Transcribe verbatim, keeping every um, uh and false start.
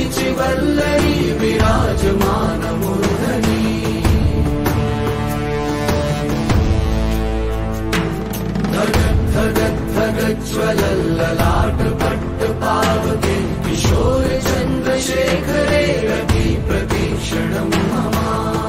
वल्लरी विराजमान मूर्धनि धगत् धगत् धगत् ज्वलल्ललाट पट्ट पावके किशोर चन्द्रशेखरे रति प्रतीक्षणं मम।